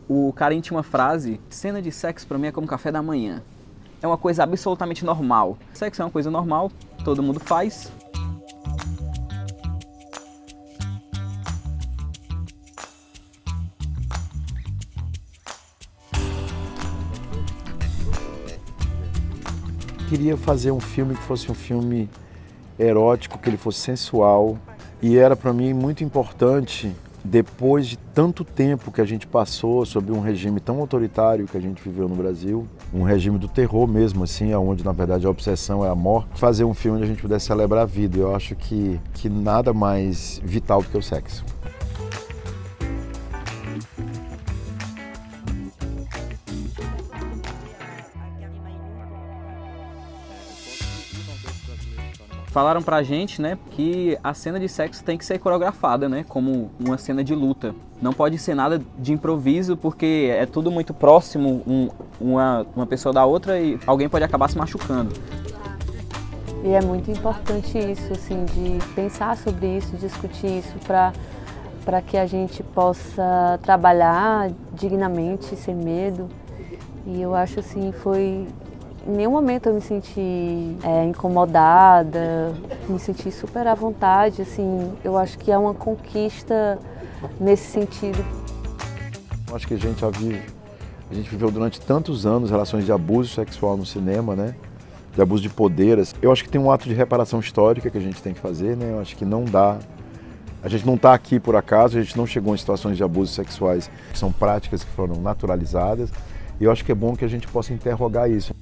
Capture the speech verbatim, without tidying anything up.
O Carinho tinha uma frase: cena de sexo pra mim é como café da manhã. É uma coisa absolutamente normal. Sexo é uma coisa normal, todo mundo faz. Queria fazer um filme que fosse um filme erótico, que ele fosse sensual. E era para mim muito importante, depois de tanto tempo que a gente passou sob um regime tão autoritário que a gente viveu no Brasil, um regime do terror mesmo, assim, onde na verdade a obsessão é a morte, fazer um filme onde a gente pudesse celebrar a vida. Eu acho que, que nada mais vital do que o sexo. Falaram pra gente, né, que a cena de sexo tem que ser coreografada, né, como uma cena de luta. Não pode ser nada de improviso, porque é tudo muito próximo, um, uma, uma pessoa da outra, e alguém pode acabar se machucando. E é muito importante isso, assim, de pensar sobre isso, discutir isso, para para que a gente possa trabalhar dignamente, sem medo. E eu acho, assim, foi... Em nenhum momento eu me senti é, incomodada, me senti super à vontade, assim, eu acho que é uma conquista nesse sentido. Eu acho que a gente já vive, a gente viveu durante tantos anos relações de abuso sexual no cinema, né? De abuso de poder. Eu acho que tem um ato de reparação histórica que a gente tem que fazer, né? Eu acho que não dá, a gente não está aqui por acaso, a gente não chegou em situações de abusos sexuais que são práticas que foram naturalizadas, e eu acho que é bom que a gente possa interrogar isso.